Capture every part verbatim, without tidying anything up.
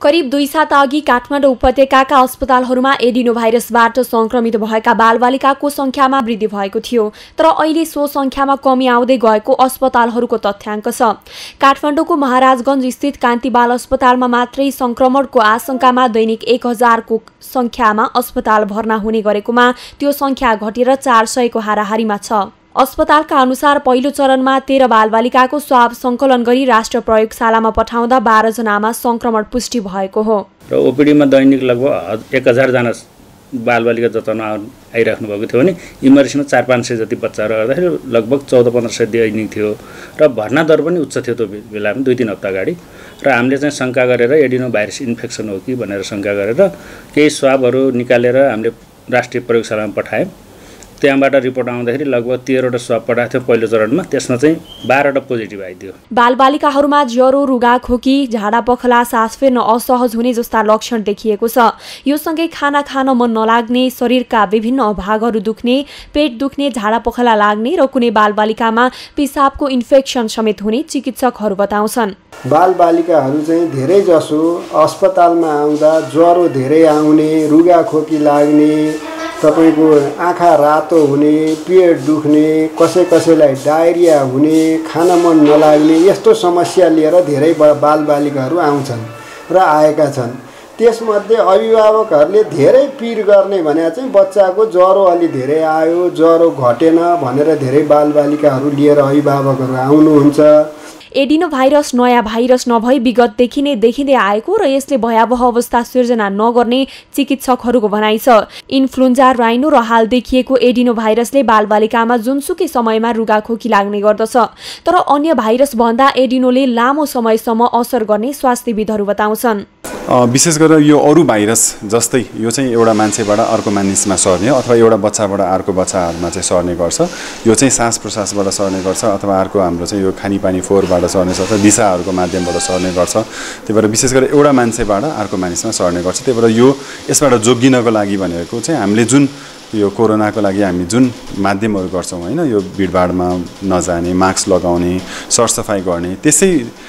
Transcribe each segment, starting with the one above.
करिब दुई साता अघि काठमाडौँ उपत्यकाका अस्पतालहरूमा एडिनो भाइरसबाट संक्रमित भएका बालबालिकाको संख्यामा वृद्धि भएको थियो, तर अहिले सो संख्यामा कमी आउँदै गएको अस्पतालहरूको तथ्याङ्क छ। काठमाडौँको महाराजगञ्ज स्थित कान्ति बाल अस्पतालमा मात्रै संक्रमणको आशंकामा दैनिक एक हजारको संख्यामा अस्पताल भर्ना हुने गरेकोमा त्यो संख्या घटेर चार सयको हाराहारीमा छ। अस्पतालका अनुसार पहिलो चरणमा तेह्र बालबालिकाको स्वाब संकलन गरी राष्ट्र प्रयोगशालामा पठाउँदा बाह्र जनामा संक्रमण पुष्टि भएको हो। र ओपीडीमा दैनिक लगभग एक हजार जना बालबालिका जताउन आइराख्नु भएको थियो भने इमर्जेन्सीमा चार पाँच सय जति बच्चाहरू गर्दाखेरि लगभग चौध पन्ध्र सय दैनिक थियो र भर्ना दर पनि उच्च थियो त्यो बेलामा दुई तिन हप्ता अगाडि। र हामीले चाहिँ शङ्का गरेर एडिनो भाइरस इन्फेक्सन हो कि भनेर शङ्का गरेर केही स्वाबहरू निकालेर हामीले राष्ट्रिय प्रयोगशालामा पठायौँ। त्यहाँबाट रिपोर्ट आउँदाखेरि लगभग तेह्रवटा स्वाब पठाएको थियो पहिलो चरणमा, त्यसमा चाहिँ बाह्रवटा पोजिटिभ आइदियो। बालबालिकाहरूमा ज्वरो, रुगा खोकी, झाडा पखला, सास फेर्न असहज हुने जस्ता लक्षण देखिएको छ। यो सँगै खाना खान मन नलाग्ने, शरीरका विभिन्न भागहरू दुख्ने, पेट दुख्ने, झाडा पखला लाग्ने र कुनै बालबालिकामा पिसाबको इन्फेक्सन समेत हुने चिकित्सकहरू बताउँछन्। बालबालिकाहरू चाहिँ धेरै जसो अस्पतालमा आउँदा ज्वरो धेरै आउने, रुगा खोकी लाग्ने, तपाईको आँखा रातो हुने, पेट दुख्ने, कसै कसैलाई डायरिया हुने, खान मन नलाग्ने यस्तो समस्या लिएर धेरै बालबालिकाहरू आउँछन् र आएका छन्। त्यसमध्ये अभिभावकहरूले धेरै पिर गर्ने भने चाहिँ बच्चाको ज्वरो अलि धेरै आयो, ज्वरो घटेन भनेर धेरै बालबालिकाहरू लिएर अभिभावकहरू आउनुहुन्छ। एडिनो भाइरस नयाँ भाइरस नभई विगतदेखि नै देखिँदै आएको र यसले भयावह अवस्था सिर्जना नगर्ने चिकित्सकहरूको भनाइ छ। इन्फ्लुन्जा, राइनो र हाल देखिएको एडिनो भाइरसले बालबालिकामा जुनसुकै समयमा रुगाखोकी लाग्ने गर्दछ, तर अन्य भाइरस भन्दा एडिनोले लामो समयसम्म असर गर्ने स्वास्थ्यविदहरू बताउँछन्। विशेष गरेर यो अरू भाइरस जस्तै यो चाहिँ एउटा मान्छेबाट अर्को मानिसमा सर्ने अथवा एउटा बच्चाबाट अर्को बच्चाहरूमा चाहिँ सर्ने गर्छ। यो चाहिँ सास प्रश्वासबाट सर्ने गर्छ अथवा अर्को हाम्रो चाहिँ यो खानेपानी फोहोरबाट सर्ने गर्छ, दिशाहरूको माध्यमबाट सर्ने गर्छ। त्यही भएर विशेष गरेर एउटा मान्छेबाट अर्को मानिसमा सर्ने गर्छ। त्यही भएर यो यसबाट जोगिनको लागि भनेको चाहिँ हामीले जुन यो कोरोनाको लागि हामी जुन माध्यमहरू गर्छौँ होइन, यो भिडभाडमा नजाने, मास्क लगाउने, सरसफाइ गर्ने, त्यसै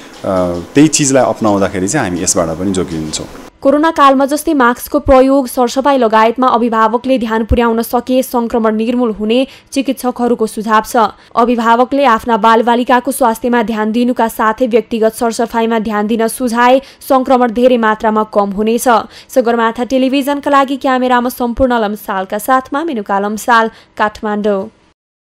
त्यही चिजलाई अपनाउँदाखेरि चाहिँ हामी यसबाट पनि जोगिन्छौँ। कोरोना कालमा जस्तै मास्कको प्रयोग, सरसफाइ लगायतमा अभिभावकले ध्यान पुर्याउन सके संक्रमण निर्मूल हुने चिकित्सकहरूको सुझाव छ। अभिभावकले आफ्ना बालबालिकाको स्वास्थ्यमा ध्यान दिनुका साथै व्यक्तिगत सरसफाइमा ध्यान दिन सुझाए संक्रमण धेरै मात्रामा कम हुनेछ। सगरमाथा टेलिभिजनका लागि क्यामेरामा सम्पूर्ण लम्सालका साथमा मेनुका लम्साल, काठमाडौँ।